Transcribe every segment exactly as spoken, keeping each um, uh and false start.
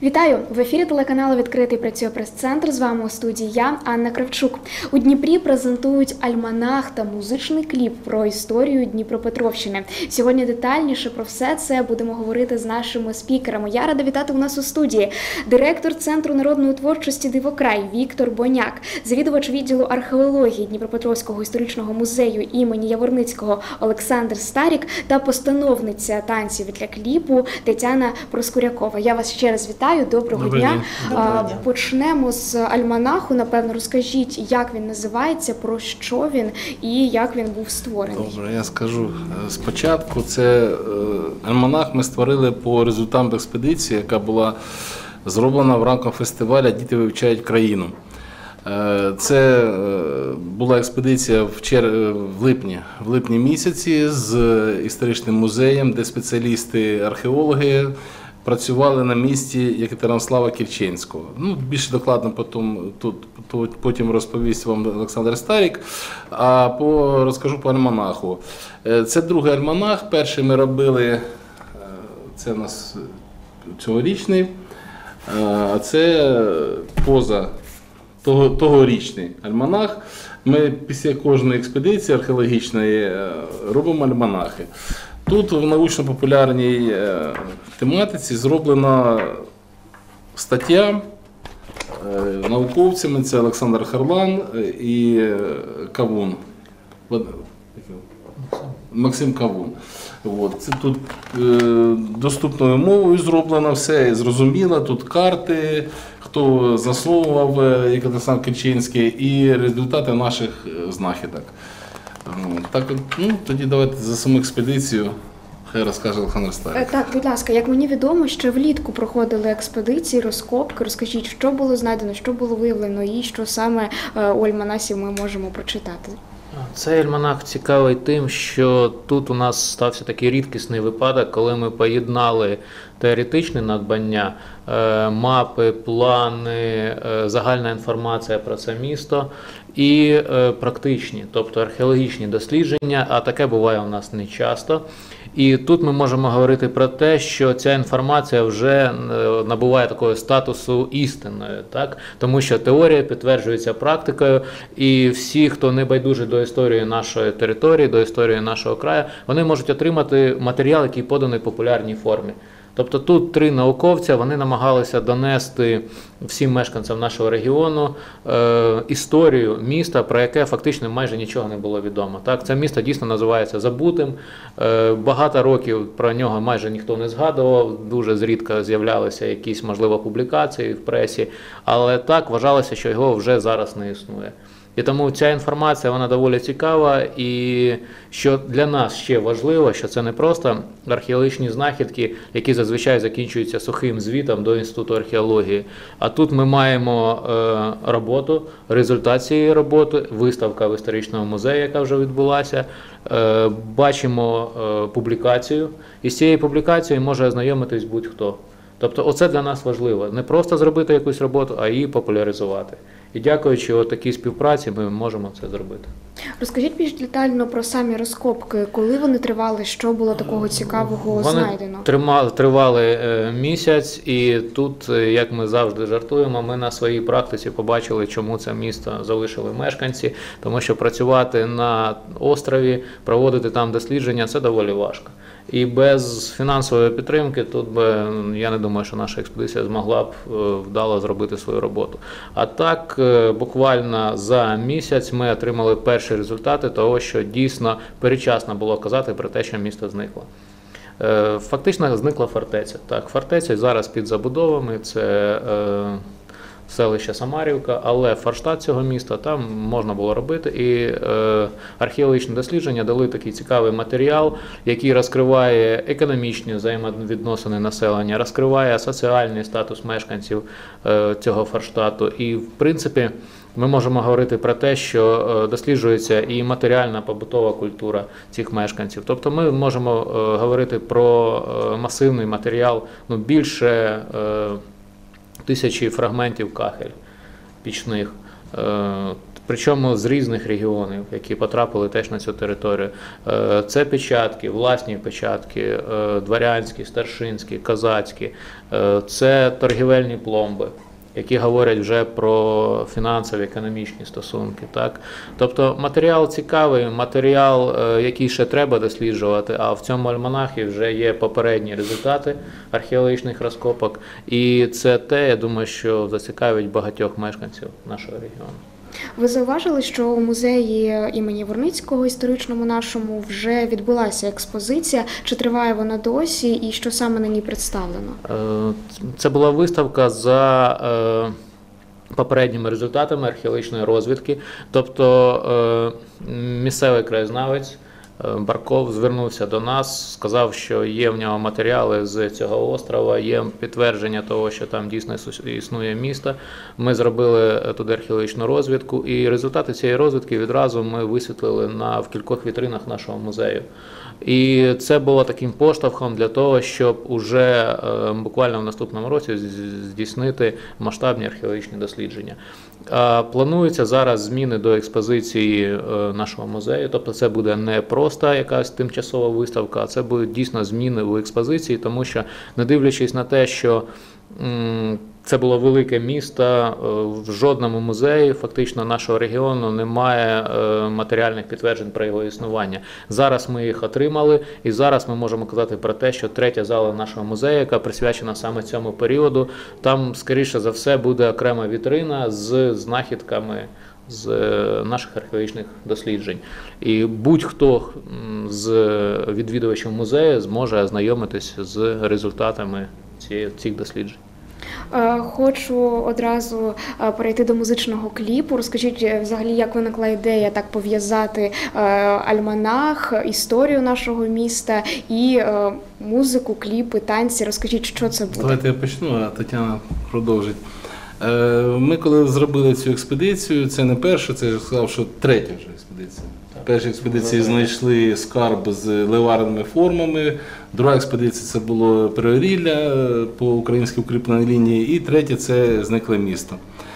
Вітаю! В ефірі телеканалу «Відкритий» працює прес-центр. З вами у студії я, Анна Кравчук. У Дніпрі презентують альманах та музичний кліп про історію Дніпропетровщини. Сьогодні детальніше про все це будемо говорити з нашими спікерами. Я рада вітати у нас у студії директор Центру народної творчості «Дивокрай» Віктор Боняк, завідувач відділу археології Дніпропетровського історичного музею імені Яворницького Олександр Старік та постановниця танців для кліпу Тетяна Проскурякова. Я вас ще раз вітаю. Доброго Добрий дня. день. Доброго дня. Почнемо з альманаху. Напевно, розкажіть, як він називається, про що він і як він був створений. Добре, я скажу. Спочатку це альманах ми створили по результатам експедиції, яка була зроблена в рамках фестивалю «Діти вивчають країну». Це була експедиція в, чер... в липні, в липні місяці з історичним музеєм, де спеціалісти-археологи працювали на місці Єкатеринослава Кірченського. Ну, більше докладно потім, тут, тут, потім розповість вам Олександр Старік, а по, розкажу по альманаху. Це другий альманах, перший ми робили, це у нас цьогорічний, а це поза того, тогорічний альманах. Ми після кожної експедиції археологічної робимо альманахи. Тут в научно-популярній тематиці зроблена стаття науковцями, це Олександр Харлан і Кавун, Максим Кавун. От. Це тут доступною мовою зроблено все, зрозуміло, тут карти, хто засновував Єкатеринослав Кірченський і результати наших знахідок. Так, ну, тоді давайте за саму експедицію хай розкаже Олександр Старік. Так, будь ласка, як мені відомо, ще влітку проходили експедиції, розкопки. Розкажіть, що було знайдено, що було виявлено і що саме у альманасі ми можемо прочитати. Цей альманах цікавий тим, що тут у нас стався такий рідкісний випадок, коли ми поєднали теоретичне надбання, мапи, плани, загальна інформація про це місто і практичні, тобто археологічні дослідження, а таке буває у нас не часто. І тут ми можемо говорити про те, що ця інформація вже набуває такого статусу істинної, так? Тому що теорія підтверджується практикою, і всі, хто не байдужий до історії нашої території, до історії нашого краю, вони можуть отримати матеріал, який поданий в популярній формі. Тобто тут три науковця, вони намагалися донести всім мешканцям нашого регіону е, історію міста, про яке фактично майже нічого не було відомо. Так, це місто дійсно називається забутим, е, багато років про нього майже ніхто не згадував, дуже зрідка з'являлися якісь, можливо, публікації в пресі, але так вважалося, що його вже зараз не існує. І тому ця інформація, вона доволі цікава, і що для нас ще важливо, що це не просто археологічні знахідки, які зазвичай закінчуються сухим звітом до Інституту археології, а тут ми маємо е, роботу, результат цієї роботи, виставка в історичному музеї, яка вже відбулася, е, бачимо е, публікацію, і з цією публікацією може ознайомитись будь-хто. Тобто оце для нас важливо, не просто зробити якусь роботу, а її популяризувати. І дякуючи такій співпраці ми можемо це зробити. Розкажіть більш детально про самі розкопки, коли вони тривали, що було такого цікавого вони знайдено? Вони тривали місяць, і тут, як ми завжди жартуємо, ми на своїй практиці побачили, чому це місто залишили мешканці, тому що працювати на острові, проводити там дослідження – це доволі важко. І без фінансової підтримки тут би, я не думаю, що наша експедиція змогла б вдало зробити свою роботу. А так, буквально за місяць ми отримали перші результати того, що дійсно передчасно було казати про те, що місто зникло. Фактично зникла фортеця. Так, фортеця зараз під забудовами, це селище Самарівка, але форштат цього міста там можна було робити, і е, археологічні дослідження дали такий цікавий матеріал, який розкриває економічні взаємовідносини населення, розкриває соціальний статус мешканців е, цього форштату. І, в принципі, ми можемо говорити про те, що досліджується і матеріальна побутова культура цих мешканців. Тобто ми можемо е, говорити про масивний матеріал, ну, більше е, тисячі фрагментів кахель пічних. причому з різних регіонів, які потрапили теж на цю територію. Це печатки, власні печатки, дворянські, старшинські, козацькі, це торгівельні пломби, які говорять вже про фінансові, економічні стосунки. Так? Тобто матеріал цікавий, матеріал, який ще треба досліджувати, а в цьому альманахі вже є попередні результати археологічних розкопок. І це те, я думаю, що зацікавить багатьох мешканців нашого регіону. Ви зауважили, що у музеї імені Ворницького, історичному нашому, вже відбулася експозиція. Чи триває вона досі і що саме на ній представлено? Це була виставка за попередніми результатами археологічної розвідки. Тобто місцевий краєзнавець Барков звернувся до нас, сказав, що є в нього матеріали з цього острова, є підтвердження того, що там дійсно існує місто. Ми зробили туди археологічну розвідку, і результати цієї розвідки відразу ми висвітлили на, в кількох вітринах нашого музею. І це було таким поштовхом для того, щоб уже буквально в наступному році здійснити масштабні археологічні дослідження. Плануються зараз зміни до експозиції нашого музею, тобто це буде не просто якась тимчасова виставка, а це будуть дійсно зміни у експозиції, тому що, не дивлячись на те, що це було велике місто, в жодному музеї фактично нашого регіону немає матеріальних підтверджень про його існування. Зараз ми їх отримали, і зараз ми можемо казати про те, що третя зала нашого музею, яка присвячена саме цьому періоду, там, скоріше за все, буде окрема вітрина з знахідками з наших археологічних досліджень. І будь-хто з відвідувачів музею зможе ознайомитись з результатами цих досліджень. Хочу одразу перейти до музичного кліпу. Розкажіть, взагалі, як виникла ідея так пов'язати альманах, історію нашого міста і музику, кліпи, танці. Розкажіть, що це буде? Давайте я почну, а Тетяна продовжить. Ми коли зробили цю експедицію, це не перша, це я сказав, що третя вже експедиція. В першій експедиції знайшли скарб з ливарними формами, друга експедиція це було перерілля по українській укріпленій лінії, і третя це зникле місто.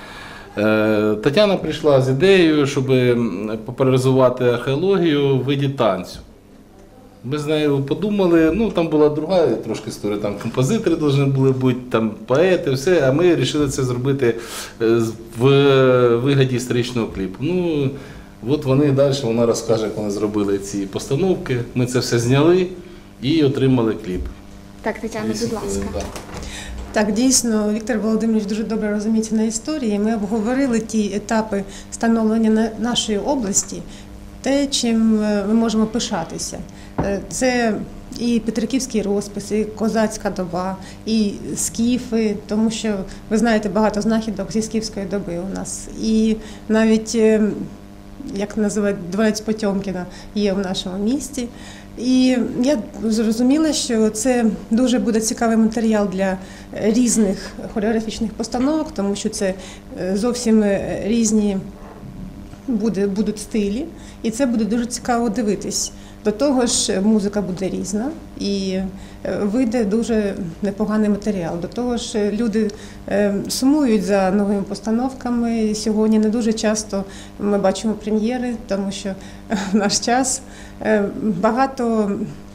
Тетяна прийшла з ідеєю, щоб популяризувати археологію в виді танцю. Ми з нею подумали, ну там була друга трошки історія, там композитори повинні були бути, там поети, все, а ми вирішили це зробити в вигляді історичного кліпу. Ну, от вони далі, вона розкаже, як вони зробили ці постановки, ми це все зняли і отримали кліп. Так, Тетяна, будь ласка. Так, дійсно, Віктор Володимирович дуже добре розуміється на історії. Ми обговорили ті етапи становлення нашої області, те, чим ми можемо пишатися. Це і петриківський розпис, і козацька доба, і скіфи, тому що, ви знаєте, багато знахідок зі скіфської доби у нас. І навіть, як називають, дворець Потьомкіна є в нашому місті. І я зрозуміла, що це дуже буде цікавий матеріал для різних хореографічних постановок, тому що це зовсім різні буде, будуть стилі, і це буде дуже цікаво дивитись. До того ж, музика буде різна і вийде дуже непоганий матеріал. До того ж, люди сумують за новими постановками. Сьогодні не дуже часто ми бачимо прем'єри, тому що в наш час багато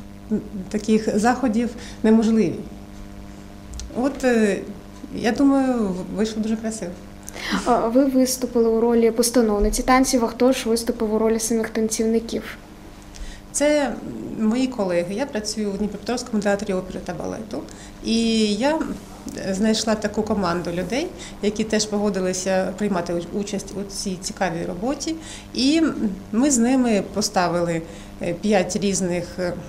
таких заходів неможливі. От, я думаю, вийшло дуже красиво. Ви виступили у ролі постановниці танців, а хто ж виступив у ролі самих танцівників? Це мої колеги. Я працюю у Дніпропетровському театрі опери та балету. І я знайшла таку команду людей, які теж погодилися приймати участь у цій цікавій роботі. І ми з ними поставили п'ять різних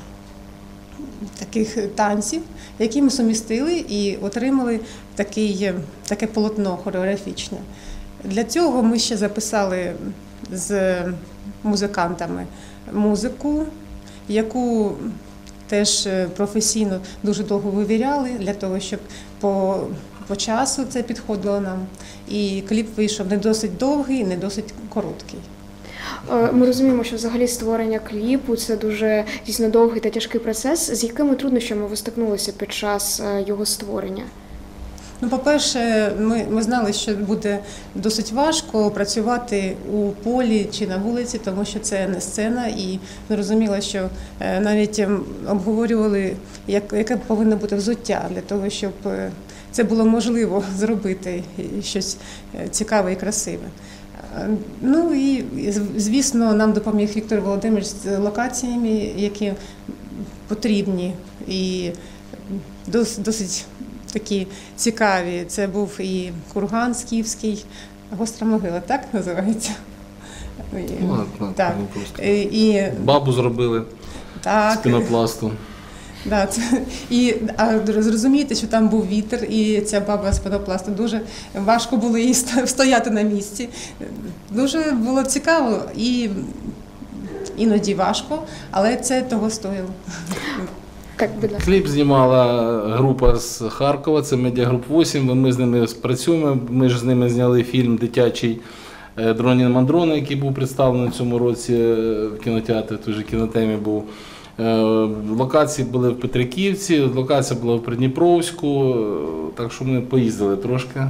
таких танців, які ми сумістили і отримали такий, таке полотно хореографічне. Для цього ми ще записали з музикантами музику, яку теж професійно дуже довго вивіряли, для того, щоб по, по часу це підходило нам. І кліп вийшов не досить довгий, не досить короткий. Ми розуміємо, що взагалі створення кліпу – це дуже дійсно довгий та тяжкий процес. З якими труднощами ви стикнулися під час його створення? Ну, по-перше, ми, ми знали, що буде досить важко працювати у полі чи на вулиці, тому що це не сцена, і ми розуміли, що е, навіть ем, обговорювали, як, яке повинно бути взуття для того, щоб е, це було можливо зробити щось е, цікаве і красиве. Е, Ну і, звісно, нам допоміг Віктор Володимирович з локаціями, які потрібні і дос- досить такі цікаві. Це був і курган скіфський, гостра могила, так називається? Ну, так, Так. ну, просто. І, і, Бабу зробили з так, пінопласту. да, це, і а, зрозуміти, що там був вітер, і ця баба з пінопласту, дуже важко було їй ста- стояти на місці. Дуже було цікаво і іноді важко, але це того стоїло. Так, будь ласка. Кліп знімала група з Харкова, це Медіагруп вісім, ми з ними працюємо, ми ж з ними зняли фільм дитячий «Дронін Мандрони», який був представлений в цьому році в кінотеатрі, той же кінотемі був. Локації були в Петриківці, локація була в Придніпровську, так що ми поїздили трошки,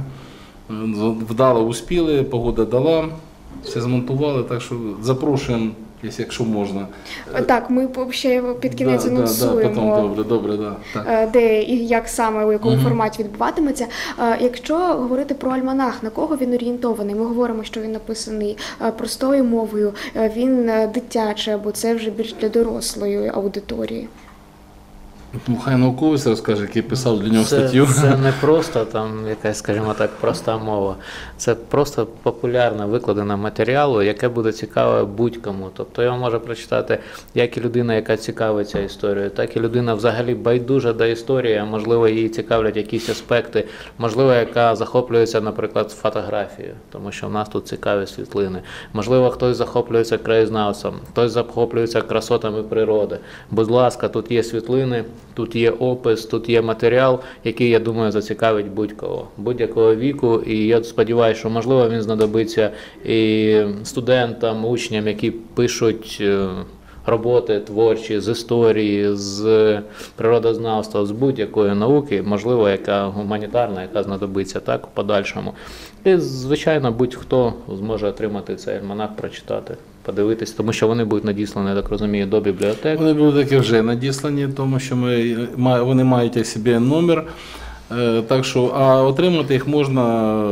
вдало успіли, погода дала, все змонтували, так що запрошуємо, якщо можна. Так, ми ще під кінець Да, да, да, потім, анонсуємо, добре, добре, да, так. е, де і як саме, у якому Мгм. форматі відбуватиметься. Е, Якщо говорити про альманах, на кого він орієнтований? Ми говоримо, що він написаний е, простою мовою, е, він е, дитячий, або це вже більш для дорослої аудиторії. Ну, хай науковець розкаже, який писав для нього Це, статтю. це не просто там якась, скажімо так, проста мова. Це просто популярне викладене матеріалу, яке буде цікаве будь-кому. Тобто його може прочитати як і людина, яка цікавиться історією, так і людина взагалі байдужа до історії, а можливо її цікавлять якісь аспекти, можливо, яка захоплюється, наприклад, фотографією, тому що в нас тут цікаві світлини. Можливо, хтось захоплюється краєзнавцем, хтось захоплюється красотами природи. Будь ласка, тут є світлини, тут є опис, тут є матеріал, який, я думаю, зацікавить будь-кого, будь-якого віку. І я сподіваюся, що, можливо, він знадобиться і студентам, учням, які пишуть е, роботи творчі з історії, з природознавства, з будь-якої науки, можливо, яка гуманітарна, яка знадобиться так в подальшому. І, звичайно, будь-хто зможе отримати цей альманах, прочитати, подивитись, тому що вони будуть надіслані, я так розумію, до бібліотек. Вони були таки вже надіслані, тому що ми, ма- вони мають у собі номер. Е, Так що, а отримати їх можна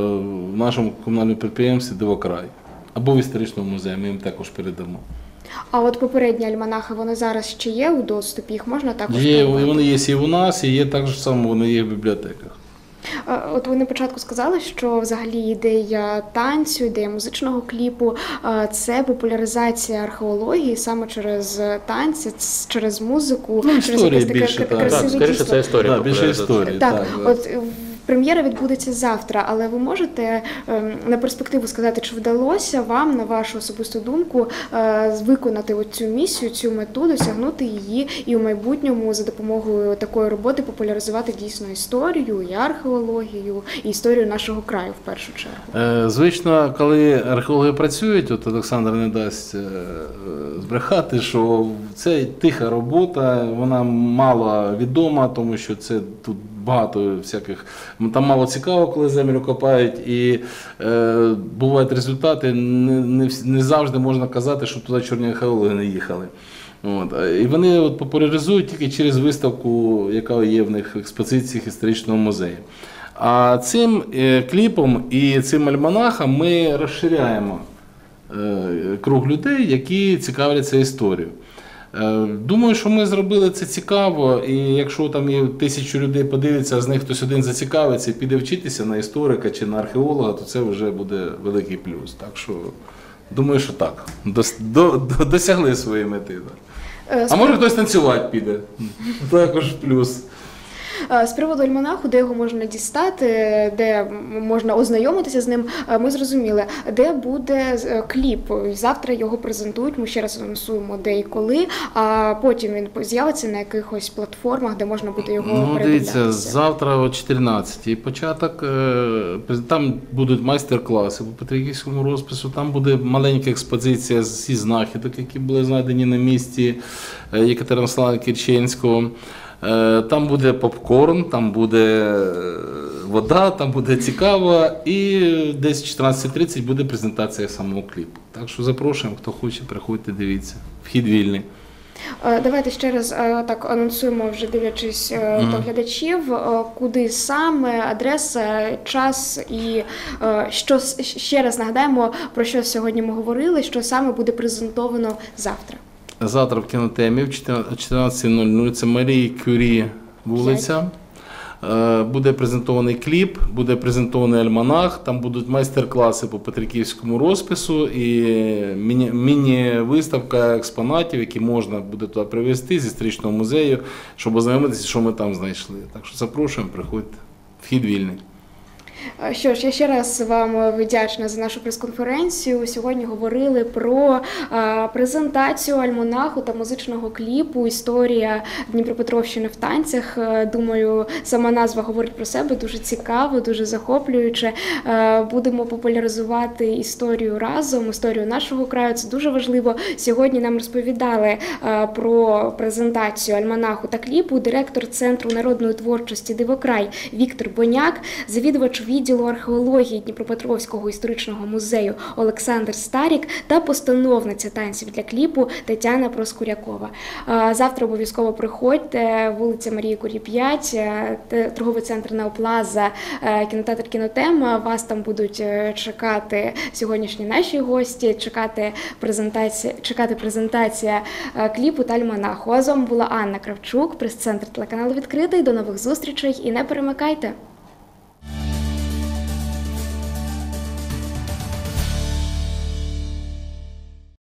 в нашому комунальному підприємстві «Дивокрай» або в історичному музеї, ми їм також передамо. А от попередні альманахи, вони зараз ще є у доступі, їх можна також Є, придбати? вони є і у нас, і є так само, вони є в бібліотеках. Е, От ви на початку сказали, що взагалі ідея танцю, ідея музичного кліпу е, – це популяризація археології саме через танці, ц- через музику, Ну, через історії якесь таке більше, кра- так. Так, красиве скоріше, дійство. це історія. Так, більше популяризація. історії. Так, так. от е, прем'єра відбудеться завтра, але ви можете ем, на перспективу сказати, чи вдалося вам, на вашу особисту думку, е, виконати цю місію, цю мету, досягнути її і у майбутньому за допомогою такої роботи популяризувати дійсно історію, і археологію, і історію нашого краю в першу чергу? Е, Звично, коли археологи працюють, от Олександр не дасть е, збрехати, що це тиха робота, вона мало відома, тому що це тут багато всяких, там мало цікаво, коли землю копають, і е, бувають результати, не, не, вс- не завжди можна казати, що туди чорні археологи не їхали. От. І вони от популяризують тільки через виставку, яка є в них в експозиціях історичного музею. А цим е, кліпом і цим альманахом ми розширяємо е, круг людей, які цікавляться історією. Е, Думаю, що ми зробили це цікаво, і якщо там є тисячу людей подивиться, а з них хтось один зацікавиться і піде вчитися на історика чи на археолога, то це вже буде великий плюс. Так що думаю, що так. Дос, до, до, досягли своєї мети. Так. Е, А може хтось танцювати піде. Також плюс. Е, З приводу альманаху, де його можна дістати, де можна ознайомитися з ним, е, ми зрозуміли, де буде е, кліп. Завтра його презентують, ми ще раз анонсуємо, де і коли, а потім він з'явиться на якихось платформах, де можна буде його Ну, дивіться, передивлятися. завтра о чотирнадцятій початок, е, там будуть майстер-класи по патріотичному розпису, там буде маленька експозиція зі знахідок, які були знайдені на місці е, Єкатеринослава Кірченського. Е, Там буде попкорн, там буде вода, там буде цікаво, і десь чотирнадцята тридцять буде презентація самого кліпу. Так що запрошуємо, хто хоче, приходьте, дивіться. Вхід вільний. Е, Давайте ще раз е, так анонсуємо, вже дивлячись е, Мгм. до глядачів, е, куди саме, адреса, час і е, що с- ще раз нагадаємо, про що сьогодні ми говорили, що саме буде презентовано завтра. Завтра в кінотемі в чотирнадцята нуль нуль, це Марії Кюрі вулиця. Е, Буде презентований кліп, буде презентований альманах, там будуть майстер-класи по петриківському розпису і міні- міні-виставка експонатів, які можна буде туди привезти з історичного музею, щоб ознайомитися, що ми там знайшли. Так що запрошуємо, приходьте. Вхід вільний. Е, Що ж, я ще раз вам вдячна за нашу прес-конференцію. Сьогодні говорили про е, презентацію альманаху та музичного кліпу «Історія Дніпропетровщини в танцях». Е, Думаю, сама назва говорить про себе, дуже цікаво, дуже захоплююче. Е, Будемо популяризувати історію разом, історію нашого краю. Це дуже важливо. Сьогодні нам розповідали е, про презентацію альманаху та кліпу директор Центру народної творчості «Дивокрай» Віктор Боняк, завідувач відділу археології Дніпропетровського історичного музею Олександр Старік та постановниця танців для кліпу Тетяна Проскурякова. Е, Завтра обов'язково приходьте, вулиця Марії Курі, п'ять, е, те- торговий центр Неоплаза, е, кінотеатр «Кінотема». Вас там будуть е, чекати сьогоднішні наші гості, чекати презентація, чекати презентація е, кліпу та альманаху. А з вами була Анна Кравчук, прес-центр телеканалу «Відкритий». До нових зустрічей і не перемикайте!